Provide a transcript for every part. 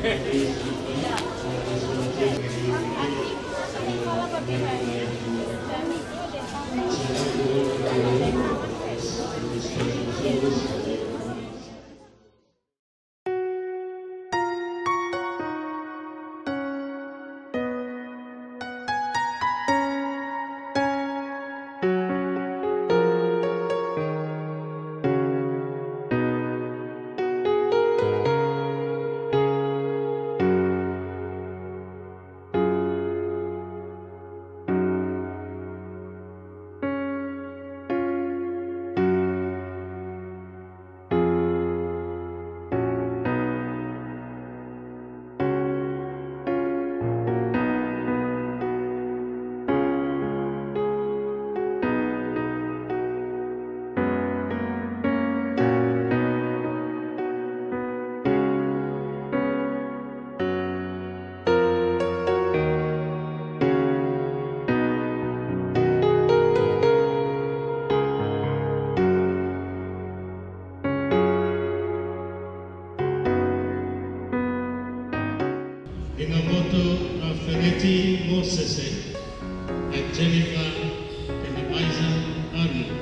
Mosese and Jennifer and Eliza Arnold.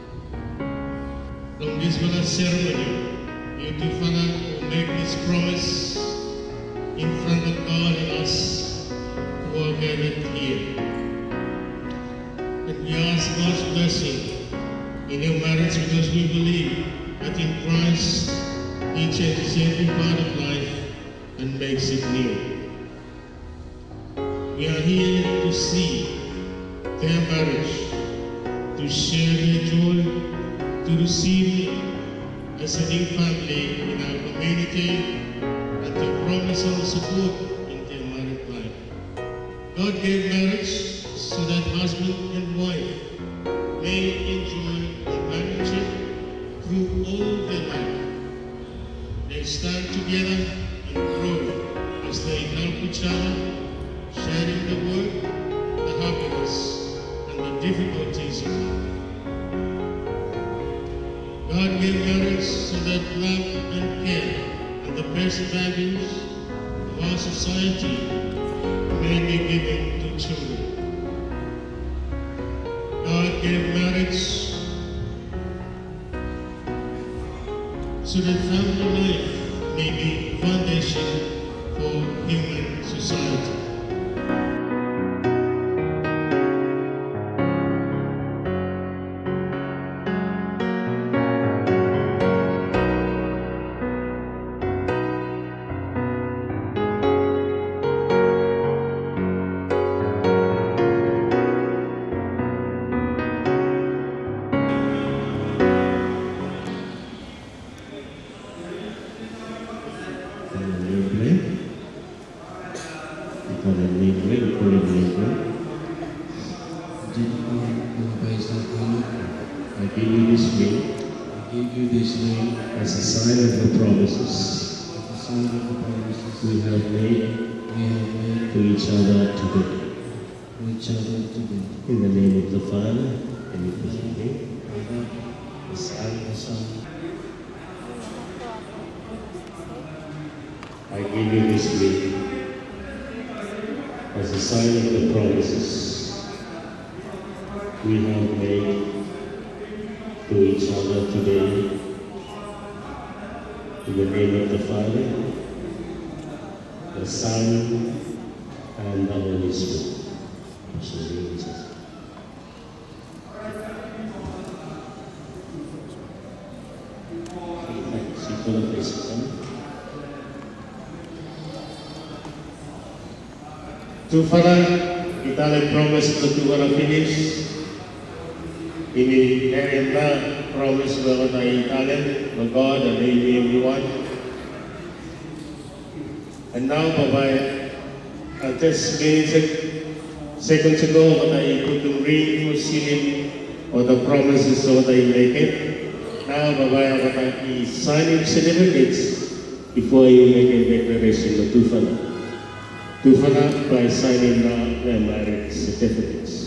From this ceremony, you two Father will make this promise in front of God and us who are gathered here. And we ask God's blessing in your marriage because we believe that in Christ He changes every part of life and makes it new. We are here to see their marriage, to share their joy, to receive it as a new family in our community, and to promise our support in their married life. God gave marriage so that husband and wife may enjoy companionship through all their life. They stand together and grow as they help each other, sharing the work, the happiness, and the difficulties of life. God gave marriage so that love and care and the basic values of our society may be given to children. God gave marriage so that family life may be foundation for human society. I give you this ring as a sign of the promises we have made to each other today. In the name of the Father, and of the Son, the Son. I give you this ring as a sign of the promises we have made to each other today. In the name of the Father, the Son, and the Holy Spirit. To Father, kita promise to our finish. Ini na promise bahwa tayo talent, my God, and maybe everyone. And now, Baba, just seconds ago, what I put the ring for sealing or the promises of what I make it. Now, Baba, what I signing certificates before you make a declaration of Tufana. Tufana by signing their marriage certificates.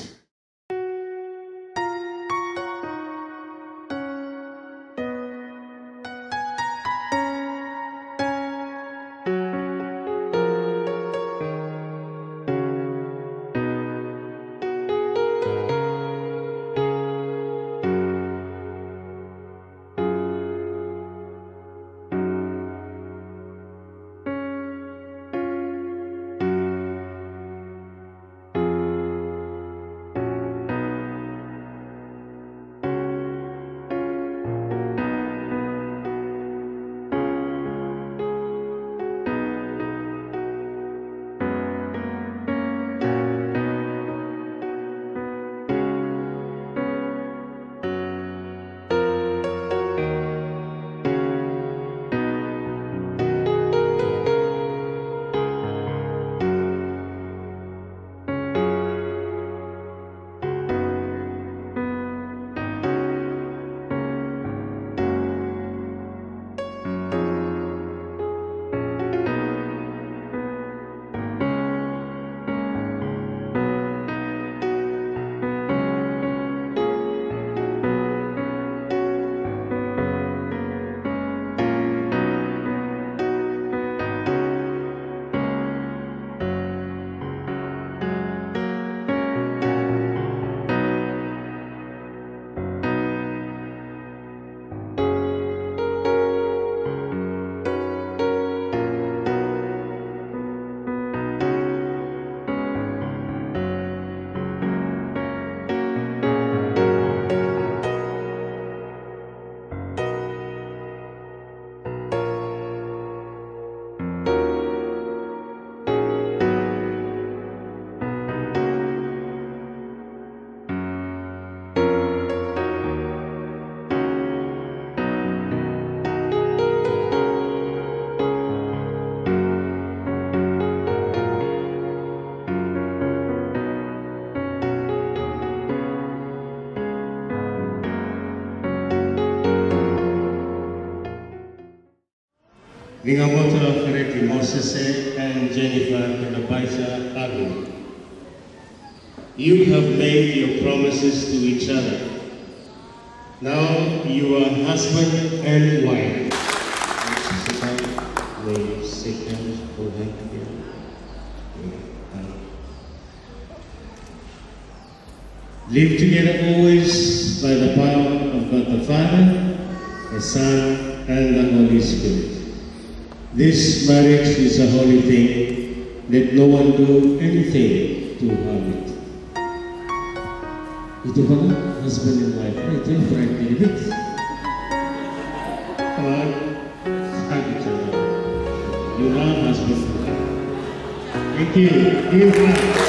Lingamoto Ferretti Mosese and Jennifer Kenabaisa Agu. You have made your promises to each other. Now you are husband and wife. Live together always by the power of God the Father, the Son, and the Holy Spirit. This marriage is a holy thing. Let no one do anything to harm it. Ito ba na? Husband and wife. Ito yung Frank David. Come on. You are husband and wife. Thank you.